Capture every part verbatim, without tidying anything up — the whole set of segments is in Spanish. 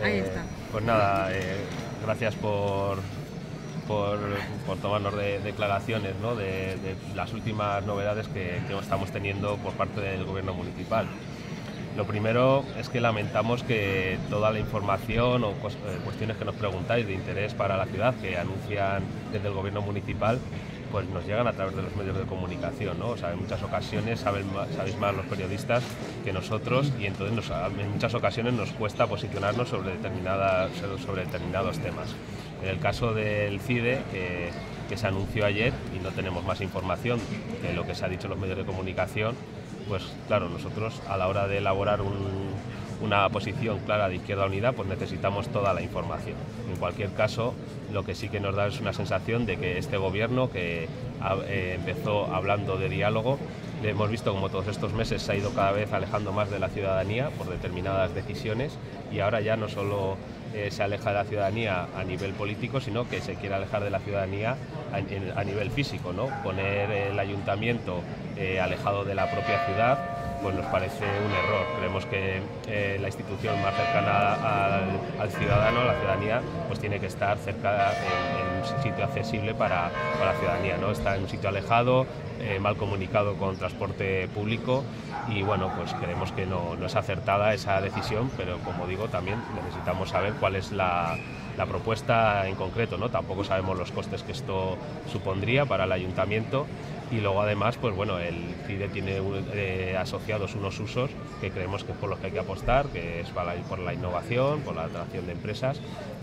Ahí Eh, está. pues nada, eh, gracias por, por, por tomarnos de, declaraciones, ¿no? de, de las últimas novedades que, que estamos teniendo por parte del gobierno municipal. Lo primero es que lamentamos que toda la información o cuestiones que nos preguntáis de interés para la ciudad que anuncian desde el gobierno municipal pues nos llegan a través de los medios de comunicación, ¿no? O sea, en muchas ocasiones saben, sabéis más los periodistas que nosotros y entonces nos, en muchas ocasiones nos cuesta posicionarnos sobre, determinadas, sobre determinados temas. En el caso del CIDE, que, que se anunció ayer y no tenemos más información que lo que se ha dicho en los medios de comunicación, pues claro, nosotros a la hora de elaborar un, una posición clara de Izquierda Unida, pues necesitamos toda la información. En cualquier caso, lo que sí que nos da es una sensación de que este gobierno, que eh, empezó hablando de diálogo, le hemos visto como todos estos meses se ha ido cada vez alejando más de la ciudadanía por determinadas decisiones y ahora ya no solo eh, se aleja de la ciudadanía a nivel político, sino que se quiere alejar de la ciudadanía a, en, a nivel físico, ¿no? Poner el ayuntamiento eh, alejado de la propia ciudad, pues nos parece un error. Creemos que eh, la institución más cercana al, al ciudadano, a la ciudadanía, pues tiene que estar cerca en, en un sitio accesible para, para la ciudadanía, ¿no? Está en un sitio alejado, eh, mal comunicado con transporte público y bueno, pues creemos que no, no es acertada esa decisión, pero como digo, también necesitamos saber cuál es la, la propuesta en concreto, ¿no? Tampoco sabemos los costes que esto supondría para el ayuntamiento. Y luego además, pues bueno, el CIDE tiene eh, asociados unos usos que creemos que es por los que hay que apostar, que es para la, por la innovación, por la atracción de empresas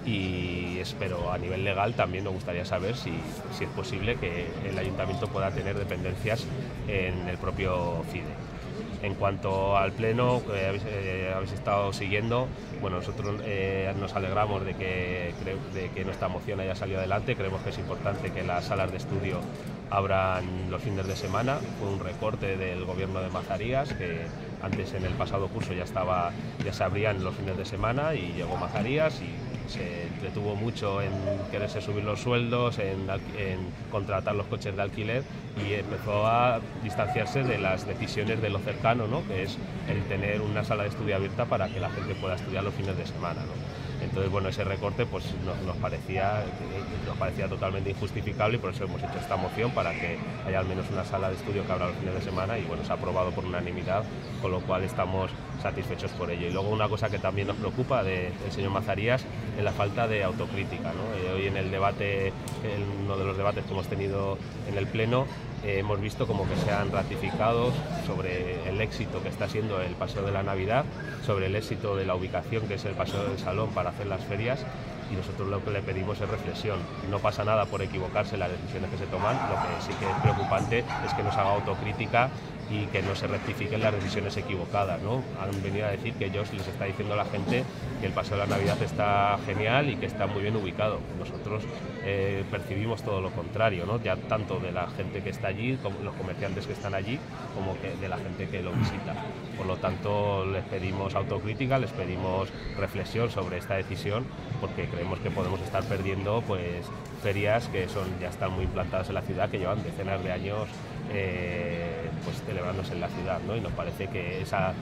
y espero a nivel legal también nos gustaría saber si, si es posible que el ayuntamiento pueda tener dependencias en el propio CIDE. En cuanto al pleno que habéis, eh, habéis estado siguiendo, bueno, nosotros eh, nos alegramos de que, de que nuestra moción haya salido adelante. Creemos que es importante que las salas de estudio abran los fines de semana. Fue un recorte del gobierno de Mazarías, que antes en el pasado curso ya, estaba, ya se abrían los fines de semana y llegó Mazarías y se entretuvo mucho en quererse subir los sueldos, en, en contratar los coches de alquiler y empezó a distanciarse de las decisiones de lo cercano, ¿no? Que es el tener una sala de estudio abierta para que la gente pueda estudiar los fines de semana, ¿no? Entonces, bueno, ese recorte pues nos, nos, parecía, nos parecía totalmente injustificable y por eso hemos hecho esta moción para que haya al menos una sala de estudio que abra los fines de semana y bueno, se ha aprobado por unanimidad, con lo cual estamos satisfechos por ello. Y luego una cosa que también nos preocupa del señor Mazarías es la falta de autocrítica, ¿no? Eh, hoy en el debate, en uno de los debates que hemos tenido en el Pleno, eh, hemos visto como que se han ratificado sobre el éxito que está siendo el Paseo de la Navidad, sobre el éxito de la ubicación que es el Paseo del Salón para hacer las ferias y nosotros lo que le pedimos es reflexión. No pasa nada por equivocarse en las decisiones que se toman, lo que sí que es preocupante es que nos haga autocrítica y que no se rectifiquen las decisiones equivocadas, ¿no? Han venido a decir que ellos les está diciendo a la gente que el Paseo de la Navidad está genial y que está muy bien ubicado. Nosotros eh, percibimos todo lo contrario, ¿no? Ya tanto de la gente que está allí, como los comerciantes que están allí, como que de la gente que lo visita. Por lo tanto, les pedimos autocrítica, les pedimos reflexión sobre esta decisión, porque creemos que podemos estar perdiendo pues ferias que son ya están muy implantadas en la ciudad, que llevan decenas de años eh, pues celebrándose en la ciudad, ¿no? Y nos parece que esa,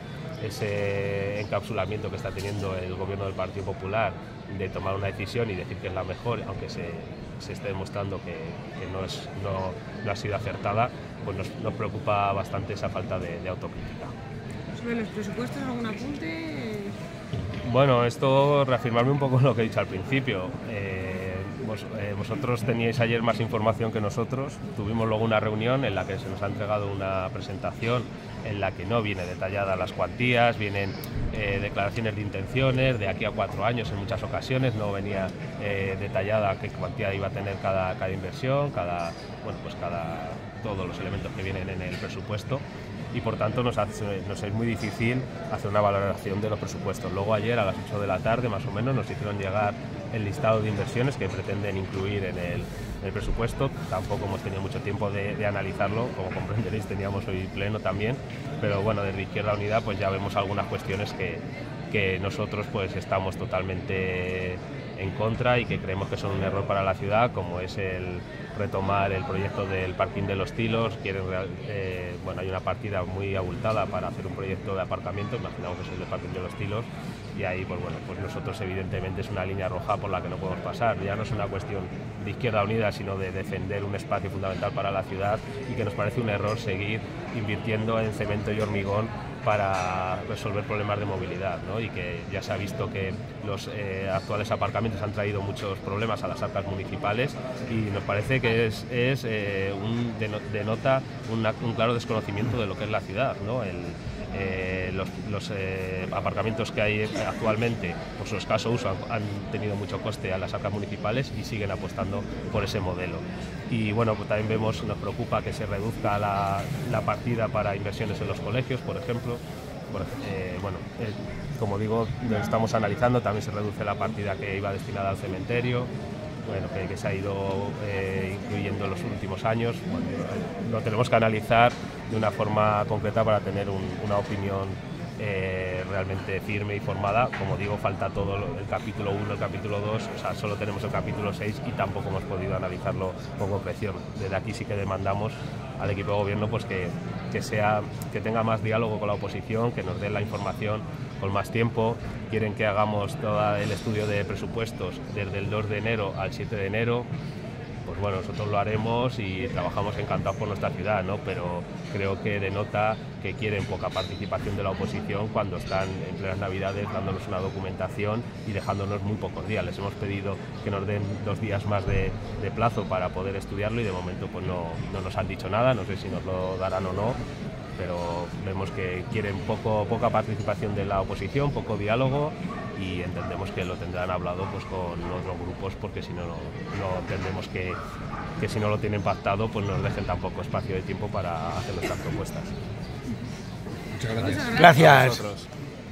ese encapsulamiento que está teniendo el gobierno del Partido Popular de tomar una decisión y decir que es la mejor, aunque se, se esté demostrando que, que no, es, no, no ha sido acertada, pues nos, nos preocupa bastante esa falta de, de autocrítica. ¿Sobre los presupuestos algún apunte? Bueno, esto reafirmarme un poco lo que he dicho al principio. Eh, vos, eh, vosotros teníais ayer más información que nosotros. Tuvimos luego una reunión en la que se nos ha entregado una presentación en la que no viene detallada las cuantías, vienen eh, declaraciones de intenciones de aquí a cuatro años en muchas ocasiones, no venía eh, detallada qué cuantía iba a tener cada, cada inversión, cada, bueno, pues cada, todos los elementos que vienen en el presupuesto. Y por tanto nos, hace, nos es muy difícil hacer una valoración de los presupuestos. Luego ayer a las ocho de la tarde más o menos nos hicieron llegar el listado de inversiones que pretenden incluir en el, en el presupuesto. Tampoco hemos tenido mucho tiempo de, de analizarlo, como comprenderéis teníamos hoy pleno también, pero bueno, desde Izquierda Unida pues ya vemos algunas cuestiones que, que nosotros pues estamos totalmente en contra y que creemos que son un error para la ciudad, como es el retomar el proyecto del parking de los Tilos. Quieren, eh, bueno, hay una partida muy abultada para hacer un proyecto de aparcamiento, imaginamos que es el de parking de los Tilos, y ahí pues bueno, pues nosotros evidentemente es una línea roja por la que no podemos pasar. Ya no es una cuestión de Izquierda Unida, sino de defender un espacio fundamental para la ciudad, y que nos parece un error seguir invirtiendo en cemento y hormigón para resolver problemas de movilidad, ¿no? Y que ya se ha visto que los eh, actuales aparcamientos han traído muchos problemas a las arcas municipales, y nos parece que es, es eh, un, denota una, un claro desconocimiento de lo que es la ciudad, ¿no? El, Eh, los, los eh, aparcamientos que hay actualmente, por su escaso uso, han, han tenido mucho coste a las arcas municipales y siguen apostando por ese modelo. Y bueno, pues también vemos, nos preocupa que se reduzca la, la partida para inversiones en los colegios, por ejemplo. Por, eh, bueno, eh, como digo, lo estamos analizando, también se reduce la partida que iba destinada al cementerio. Bueno, que, que se ha ido eh, incluyendo en los últimos años. Bueno, lo tenemos que analizar de una forma concreta para tener un, una opinión eh, realmente firme y formada. Como digo, falta todo el capítulo uno, el capítulo dos, o sea, solo tenemos el capítulo seis y tampoco hemos podido analizarlo con concreción. Desde aquí sí que demandamos al equipo de gobierno pues que, que, sea, que tenga más diálogo con la oposición, que nos dé la información con más tiempo. Quieren que hagamos todo el estudio de presupuestos desde el dos de enero al siete de enero. Pues bueno, nosotros lo haremos y trabajamos encantados por nuestra ciudad, ¿no? Pero creo que denota que quieren poca participación de la oposición cuando están en plenas Navidades dándonos una documentación y dejándonos muy pocos días. Les hemos pedido que nos den dos días más de, de plazo para poder estudiarlo y de momento pues no, no nos han dicho nada, no sé si nos lo darán o no, pero vemos que quieren poco, poca participación de la oposición, poco diálogo, y entendemos que lo tendrán hablado pues con otros grupos, porque si no, no, no entendemos que, que si no lo tienen pactado pues nos dejen tampoco espacio de tiempo para hacer nuestras propuestas. Muchas gracias. Muchas gracias. Gracias.